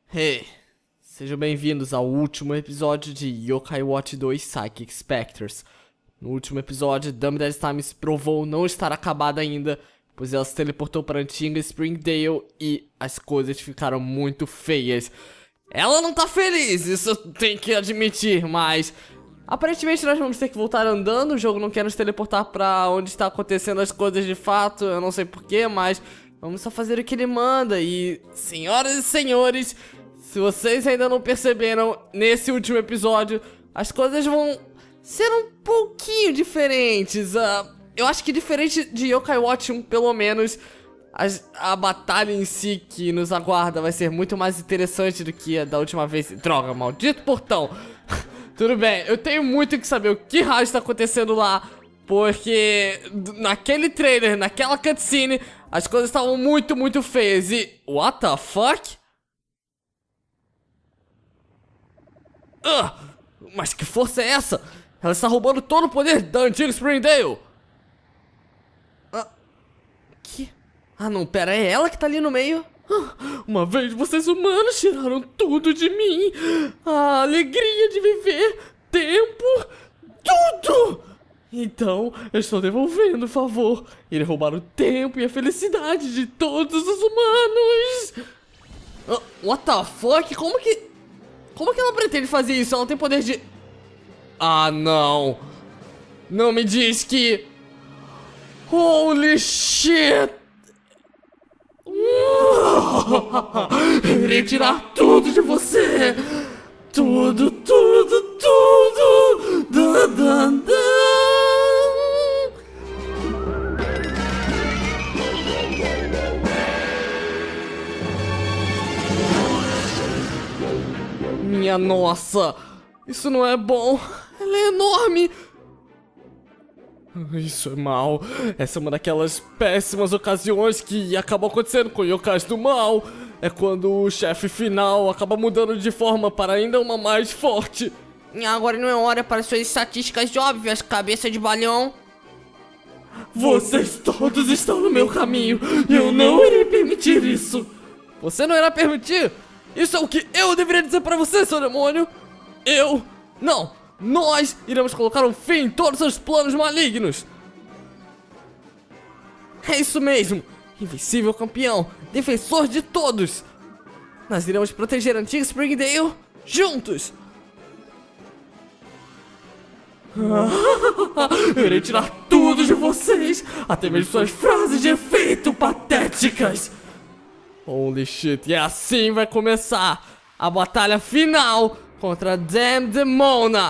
Hey, sejam bem-vindos ao último episódio de Yokai Watch 2 Psychic Spectres. No último episódio, Dumb Dead Time se provou não estar acabada ainda, pois ela se teleportou para a antiga Springdale e as coisas ficaram muito feias. Ela não tá feliz, isso eu tenho que admitir, mas aparentemente nós vamos ter que voltar andando. O jogo não quer nos teleportar pra onde está acontecendo as coisas de fato, eu não sei porquê, mas vamos só fazer o que ele manda. E, senhoras e senhores, se vocês ainda não perceberam, nesse último episódio as coisas vão ser um pouquinho diferentes. Eu acho que diferente de Yokai Watch 1, pelo menos, a batalha em si que nos aguarda vai ser muito mais interessante do que a da última vez. Droga, maldito portão. Tudo bem, eu tenho muito que saber o que raio está acontecendo lá, porque naquele trailer, naquela cutscene, as coisas estavam muito feias e... What the fuck? Mas que força é essa? Ela está roubando todo o poder da antiga Springdale. Que... Ah não, pera, é ela que tá ali no meio? Uma vez vocês humanos tiraram tudo de mim. A alegria de viver, tempo, tudo. Então, eu estou devolvendo o favor. Eles roubaram o tempo e a felicidade de todos os humanos. What the fuck? Como que ela pretende fazer isso? Ela tem poder de... Ah, não. Não me diz que... Holy shit. Eu irei tirar tudo de você. Tudo. Minha nossa, isso não é bom. Ela é enorme. Isso é mal. Essa é uma daquelas péssimas ocasiões que acabam acontecendo com yokais do mal. É quando o chefe final acaba mudando de forma para ainda uma mais forte. Agora não é hora para suas estatísticas óbvias, cabeça de balhão. Vocês todos estão no meu caminho e eu não irei permitir isso. Você não irá permitir? Isso é o que eu deveria dizer para você, seu demônio. Não. Nós iremos colocar um fim em todos os seus planos malignos. É isso mesmo. Invencível campeão, defensor de todos. Nós iremos proteger a antiga Springdale juntos. Eu irei tirar tudo de vocês, até mesmo suas frases de efeito patéticas. Holy shit, e assim vai começar a batalha final contra a Damn Demona,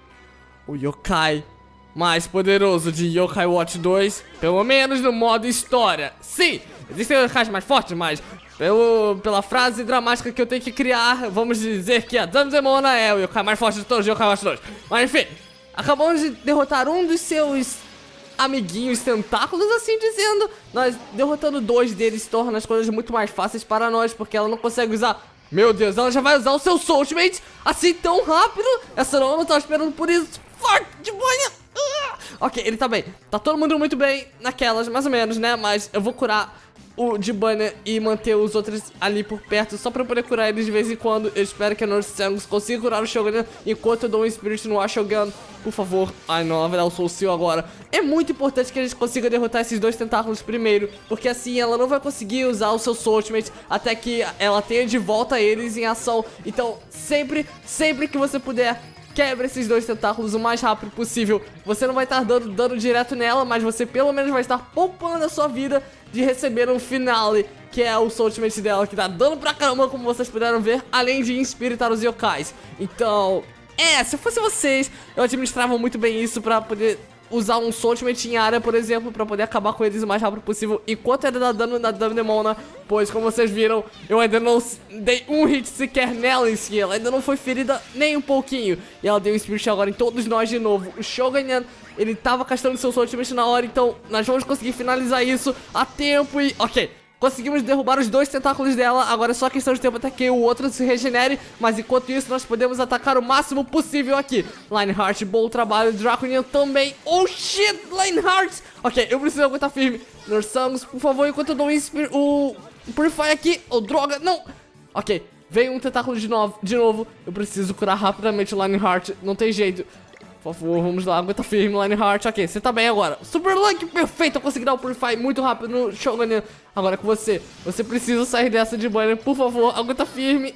o yokai mais poderoso de Yokai Watch 2, pelo menos no modo história. Sim, existem yokais mais fortes, mas pela frase dramática que eu tenho que criar, vamos dizer que a Damn Demona é o yokai mais forte de todos os Yokai Watch 2. Mas enfim, acabamos de derrotar um dos seus amiguinhos tentáculos, assim dizendo. Nós derrotando dois deles torna as coisas muito mais fáceis para nós, porque ela não consegue usar... Meu Deus, ela já vai usar o seu Soul Ultimate assim tão rápido? Essa não, eu não tava esperando por isso. Fuck, de banha. Ok, ele tá bem. Tá todo mundo muito bem naquelas, mais ou menos, né? Mas eu vou curar o de banha e manter os outros ali por perto, só pra eu poder curar eles de vez em quando. Eu espero que a Nurse Sangus consiga curar o Shogun enquanto eu dou um Spirit no Shogun. Por favor. Ai não, ela vai dar o Soul Seal agora. É muito importante que a gente consiga derrotar esses dois tentáculos primeiro, porque assim ela não vai conseguir usar o seu Soul Ultimate até que ela tenha de volta eles em ação. Então sempre que você puder, quebra esses dois tentáculos o mais rápido possível. Você não vai estar dando dano direto nela, mas você pelo menos vai estar poupando a sua vida de receber um finale, que é o Soul Ultimate dela, que dá dano pra caramba, como vocês puderam ver, além de inspiritar os yokais. Então, se eu fosse vocês, eu administrava muito bem isso pra poder usar um Soul Ultimate em área, por exemplo, pra poder acabar com eles o mais rápido possível, enquanto ainda dá dano na Damn Demona, pois, como vocês viram, eu ainda não dei um hit sequer nela em si, ela ainda não foi ferida nem um pouquinho, e ela deu um Spirit agora em todos nós de novo. O Shogun, ele tava castando seu Soul Ultimate na hora, então nós vamos conseguir finalizar isso a tempo e... Ok, conseguimos derrubar os dois tentáculos dela. Agora é só questão de tempo até que o outro se regenere. Mas enquanto isso, nós podemos atacar o máximo possível aqui. Lionheart, bom trabalho. Draconian também. Oh shit, Lionheart. Ok, eu preciso aguentar firme. Nurse Sangus, por favor, enquanto eu dou o Purify aqui. Oh, droga, não. Ok, Vem um tentáculo de novo. Eu preciso curar rapidamente o Lionheart. Não tem jeito. Por favor, vamos lá. Aguenta firme, Lionheart. Ok, você tá bem agora. Super Luck, perfeito. Eu consegui dar o Purify muito rápido no Shogun. Agora é com você. Você precisa sair dessa de Bunny. Por favor, aguenta firme.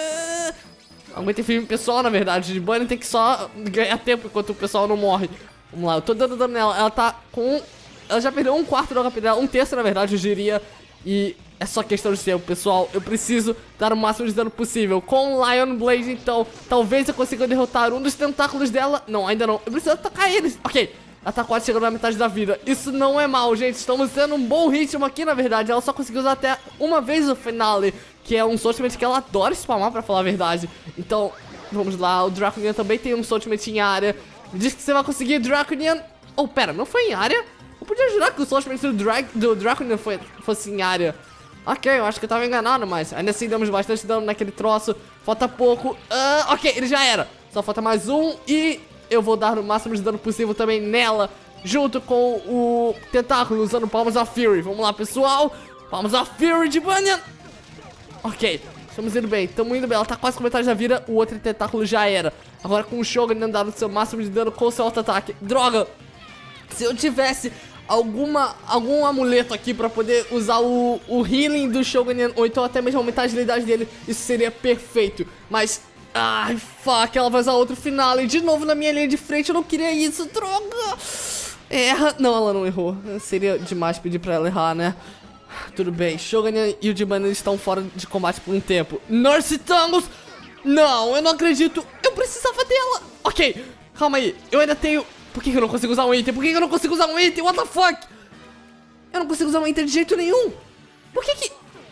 Aguenta firme, pessoal, na verdade. De Bunny tem que só ganhar tempo enquanto o pessoal não morre. Vamos lá, eu tô dando dano nela. Ela tá com... Ela já perdeu 1/4 do HP dela. 1/3, na verdade, eu diria. E é só questão de tempo, pessoal. Eu preciso dar o máximo de dano possível. Com o Lion Blade, então, talvez eu consiga derrotar um dos tentáculos dela. Não, ainda não. Eu preciso atacar eles. Ok, ela tá quase chegando na metade da vida. Isso não é mal, gente. Estamos tendo um bom ritmo aqui, na verdade. Ela só conseguiu usar até uma vez o Finale, que é um ultimate que ela adora spamar, pra falar a verdade. Então, vamos lá. O Draconian também tem um ultimate em área. Me diz que você vai conseguir, Draconian. Oh, pera, não foi em área? Eu podia jurar que o ultimate do Draconian fosse em área. Ok, eu acho que eu tava enganado, mas ainda assim damos bastante dano naquele troço. Falta pouco. Ok, ele já era. Só falta mais um e eu vou dar o máximo de dano possível também nela, junto com o tentáculo, usando Palms of Fury. Vamos lá, pessoal. Palms of Fury de Bunyan. Ok, estamos indo bem, estamos indo bem. Ela tá quase com metade da vida, o outro tentáculo já era. Agora com o Shogun dando o seu máximo de dano com o seu auto-ataque. Droga! Se eu tivesse algum amuleto aqui pra poder usar o healing do Shogun, ou então até mesmo aumentar a agilidade dele, isso seria perfeito. Mas, ai, fuck, ela vai usar outro Finale de novo na minha linha de frente. Eu não queria isso, droga! Erra. Não, ela não errou. Seria demais pedir pra ela errar, né? Tudo bem, Shogun e o Jibana estão fora de combate por um tempo. Nurse Tangos! Não, eu não acredito. Eu precisava dela. Ok, calma aí. Eu ainda tenho... Por que eu não consigo usar um item? Por que eu não consigo usar um item? What the fuck? Eu não consigo usar um item de jeito nenhum. Por que...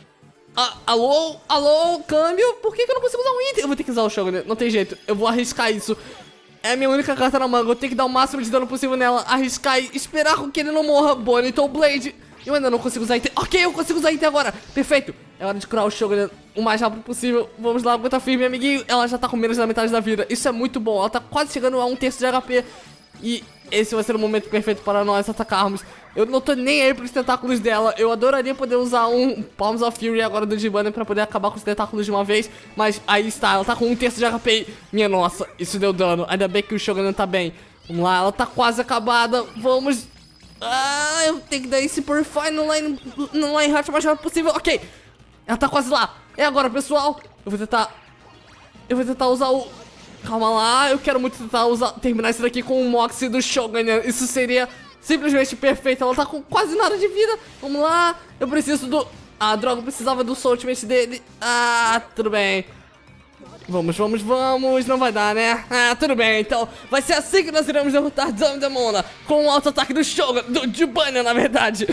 Alô, câmbio? Por que eu não consigo usar um item? Eu vou ter que usar o Shogun, não tem jeito. Eu vou arriscar isso. É a minha única carta na manga. Eu tenho que dar o máximo de dano possível nela. Arriscar e esperar com que ele não morra. Bonito Blade. Eu ainda não consigo usar item. Ok, eu consigo usar item agora. Perfeito. É hora de curar o Shogun o mais rápido possível. Vamos lá, aguenta firme, amiguinho. Ela já tá com menos da metade da vida. Isso é muito bom. Ela tá quase chegando a 1/3 de HP. E esse vai ser o momento perfeito para nós atacarmos. Eu não tô nem aí pros tentáculos dela. Eu adoraria poder usar um Palms of Fury agora do Jibana pra poder acabar com os tentáculos de uma vez. Mas aí está, ela tá com 1/3 de HP. Minha nossa, isso deu dano. Ainda bem que o Shogun tá bem. Vamos lá, ela tá quase acabada. Vamos... eu tenho que dar esse Purify no Lionheart o mais rápido possível. Ok, ela tá quase lá. É agora, pessoal. Eu vou tentar usar o... Calma lá, eu quero muito tentar terminar isso daqui com o Moxie do Shogun. Isso seria simplesmente perfeito. Ela tá com quase nada de vida. Vamos lá, eu preciso do... droga, eu precisava do Soul Ultimate dele. Tudo bem. Vamos, não vai dar, né? Tudo bem, então vai ser assim que nós iremos derrotar Damdemona, com o auto-ataque do Shogun, do Jibana, na verdade.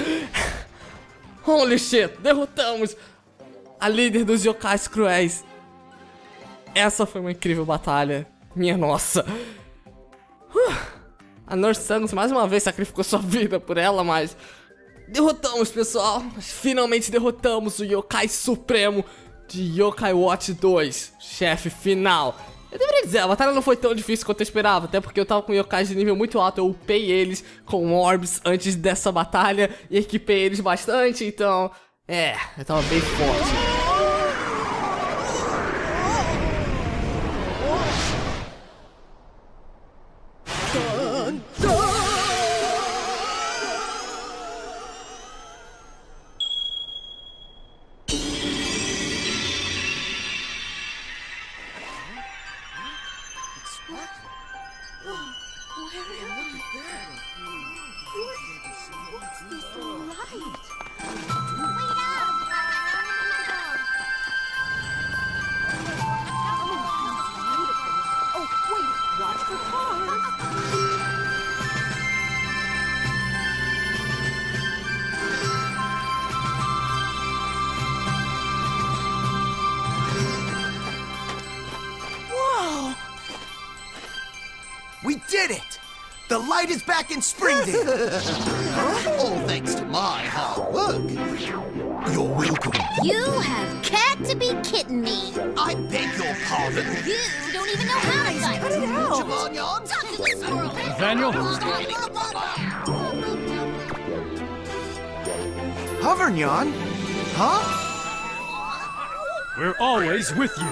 Holy shit, derrotamos a líder dos Yokais Cruéis. Essa foi uma incrível batalha, minha nossa. A Nurse Tangos mais uma vez sacrificou sua vida por ela, mas... Derrotamos, pessoal. Finalmente derrotamos o Yokai Supremo de Yokai Watch 2, chefe final. Eu deveria dizer, a batalha não foi tão difícil quanto eu esperava, até porque eu tava com Yokais de nível muito alto. Eu upei eles com orbs antes dessa batalha e equipei eles bastante, então... eu tava bem forte. We did it! The light is back in Springdale! All thanks to my hard work. You're welcome. You have got to be kidding me. I beg your pardon. You don't even know how to fight. Javon, Talk to the squirrel. Daniel? Hovernion? Huh? We're always with you.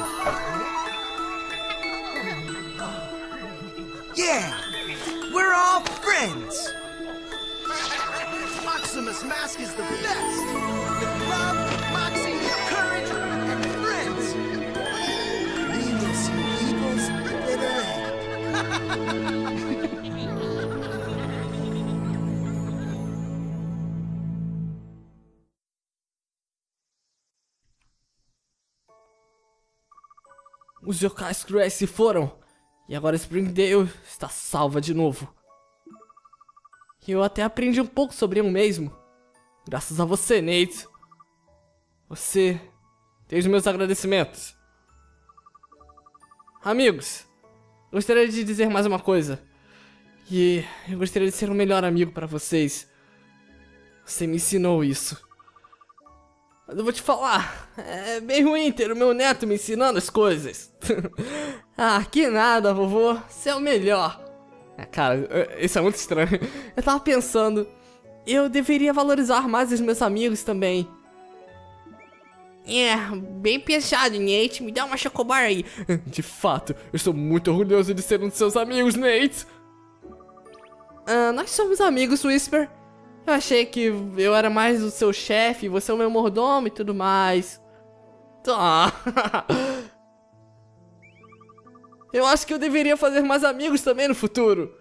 Yeah, we're all friends. Maximus Mask is the best. With love, moxie, courage, and friends. We will see evil's bitter end. Os yokais cruéis se foram. E agora Springdale está salva de novo. E eu até aprendi um pouco sobre eu mesmo. Graças a você, Nate. Você tem os meus agradecimentos. Amigos, gostaria de dizer mais uma coisa. E eu gostaria de ser o melhor amigo para vocês. Você me ensinou isso. Mas eu vou te falar, é bem ruim ter o meu neto me ensinando as coisas. Ah, que nada, vovô, você é o melhor. Cara, isso é muito estranho. Eu tava pensando, eu deveria valorizar mais os meus amigos também. Bem pensado, Nate, me dá uma chocobar aí. De fato, eu estou muito orgulhoso de ser um de seus amigos, Nate. Nós somos amigos, Whisper. Eu achei que eu era mais o seu chefe, você é o meu mordomo e tudo mais. Tá. Eu acho que eu deveria fazer mais amigos também no futuro.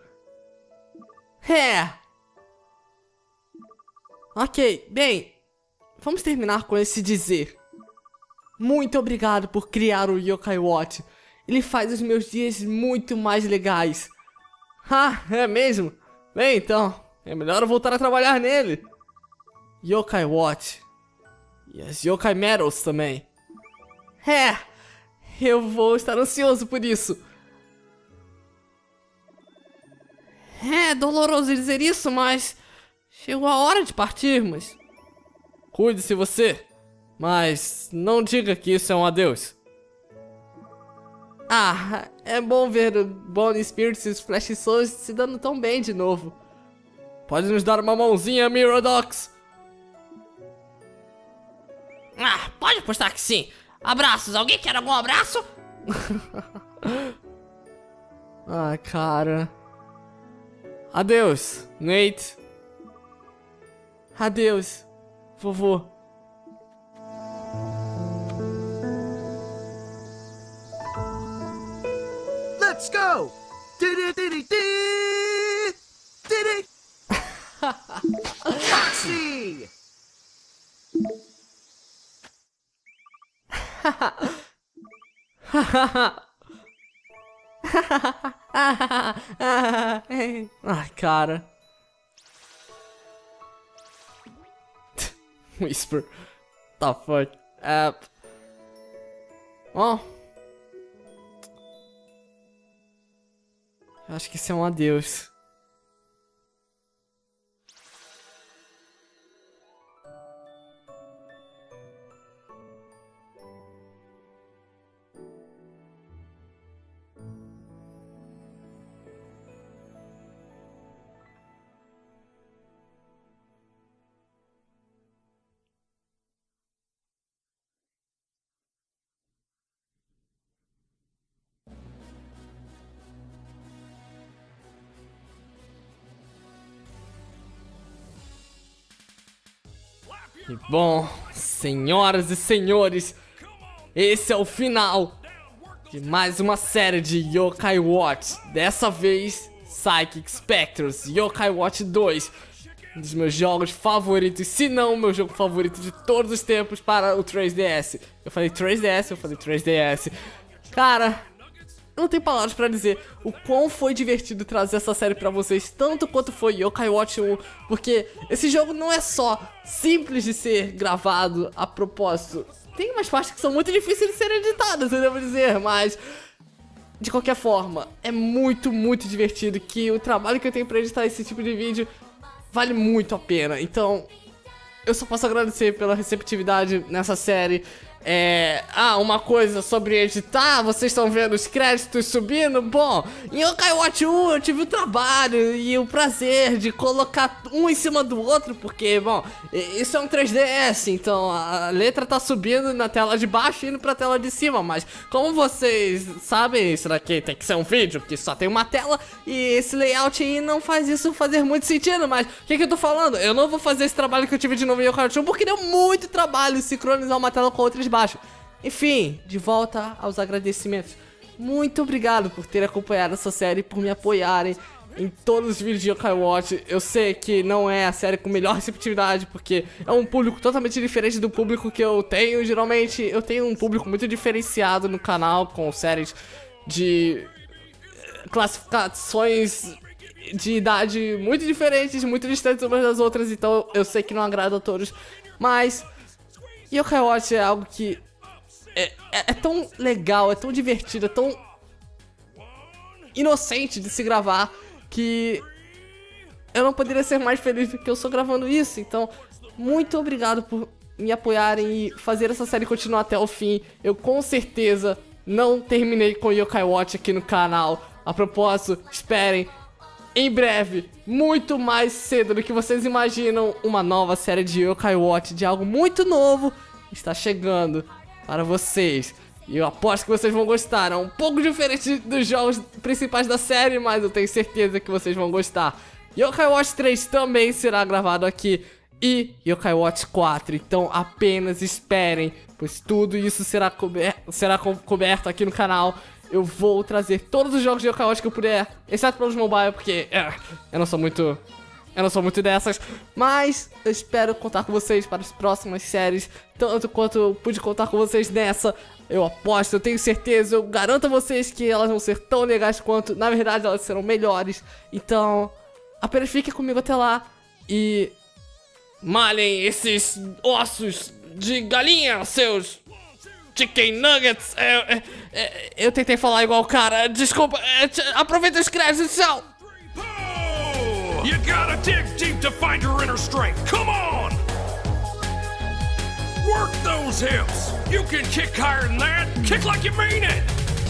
Ok, bem, vamos terminar com esse dizer. Muito obrigado por criar o Yokai Watch. Ele faz os meus dias muito mais legais. Ah, é mesmo? Bem, então, é melhor eu voltar a trabalhar nele. Yokai Watch. E as Yokai Medals também. Eu vou estar ansioso por isso. É doloroso dizer isso, mas chegou a hora de partirmos. Cuide-se você, mas não diga que isso é um adeus. Ah, é bom ver o Bone Spirits e os Flash Souls se dando tão bem de novo. Pode nos dar uma mãozinha, Mirodox? Ah, pode apostar que sim. Abraços, alguém quer algum abraço? Ah, cara. Adeus, Nate. Adeus, vovô. Let's go! Moxie! Ai, cara. Whisper. The fuck? Ó. Eu acho que isso é um adeus. E bom, senhoras e senhores, esse é o final de mais uma série de Yokai Watch. Dessa vez, Psychic Spectres Yokai Watch 2. Um dos meus jogos favoritos, se não o meu jogo favorito de todos os tempos para o 3DS. Eu falei 3DS. Cara, eu não tenho palavras pra dizer o quão foi divertido trazer essa série pra vocês, tanto quanto foi Yokai Watch 1, porque esse jogo não é só simples de ser gravado a propósito. Tem umas partes que são muito difíceis de serem editadas, eu devo dizer, mas de qualquer forma, é muito, muito divertido, que o trabalho que eu tenho pra editar esse tipo de vídeo vale muito a pena. Então, eu só posso agradecer pela receptividade nessa série. Uma coisa sobre editar, vocês estão vendo os créditos subindo? Bom, em Yokai Watch 1 eu tive o trabalho e o prazer de colocar um em cima do outro, porque, bom, isso é um 3DS, então a letra tá subindo na tela de baixo e indo pra tela de cima, mas como vocês sabem, isso daqui tem que ser um vídeo, que só tem uma tela, e esse layout aí não faz isso fazer muito sentido, mas o que eu tô falando? Eu não vou fazer esse trabalho que eu tive de novo em Yokai Watch 1, porque deu muito trabalho sincronizar uma tela com a outra de baixo. Enfim, de volta aos agradecimentos. Muito obrigado por ter acompanhado essa série, por me apoiarem em todos os vídeos de Yokai Watch. Eu sei que não é a série com melhor receptividade, porque é um público totalmente diferente do público que eu tenho. Geralmente eu tenho um público muito diferenciado no canal, com séries de classificações de idade muito diferentes, muito distantes umas das outras. Então eu sei que não agrada a todos, mas Yokai Watch é algo que é tão legal, é tão divertido, é tão inocente de se gravar, que eu não poderia ser mais feliz do que eu estou gravando isso. Então, muito obrigado por me apoiarem e fazer essa série continuar até o fim. Eu com certeza não terminei com Yokai Watch aqui no canal. A propósito, esperem, em breve, muito mais cedo do que vocês imaginam, uma nova série de Yokai Watch, de algo muito novo, está chegando para vocês. E eu aposto que vocês vão gostar. É um pouco diferente dos jogos principais da série, mas eu tenho certeza que vocês vão gostar. Yokai Watch 3 também será gravado aqui, e Yokai Watch 4. Então apenas esperem, pois tudo isso será coberto aqui no canal. Eu vou trazer todos os jogos de Yokai Watch que eu puder, exceto pelos mobile, porque eu não sou muito dessas. Mas eu espero contar com vocês para as próximas séries, tanto quanto eu pude contar com vocês nessa. Eu aposto, eu tenho certeza, eu garanto a vocês que elas vão ser tão legais quanto. Na verdade, elas serão melhores. Então, apenas fiquem comigo até lá e malhem esses ossos de galinha, seus chicken nuggets. Eu tentei falar igual o cara, desculpa. Aproveita os créditos, tchau. You gotta dig deep to find your inner strength. Come on! Work those hips. You can kick higher than that. Kick like you mean it.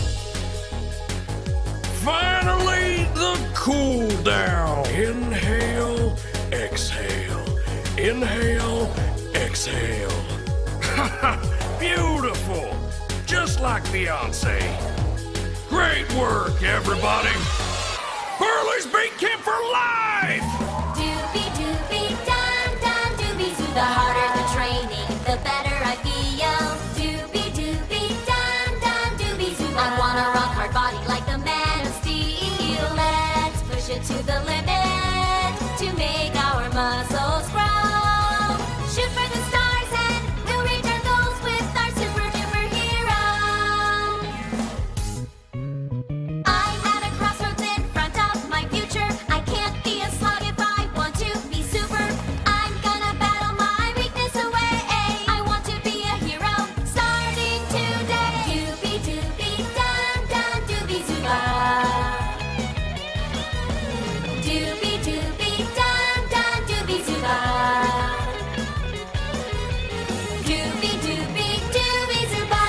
Finally, the cool down. Inhale, exhale. Inhale, exhale. Beautiful. Just like Beyonce. Great work, everybody. Burley's Beat Camp for life! Doobie doobie dum dum doobie zoo. The harder the training, the better I feel. Doobie doobie dum dum doobie zoo. I wanna rock hard body like the man of steel. Let's push it to the limit to make our muscles grow. Shoot for the stars and we'll reach our goals with our super duper hero. I'm at a crossroads in front of my future. I can't be a slug if I want to be super. I'm gonna battle my weakness away. I want to be a hero starting today. Doobie doobie dum dum doobie zooba. Doobie doobie dum dum doobie zooba. Doobie doobie doobie zooba.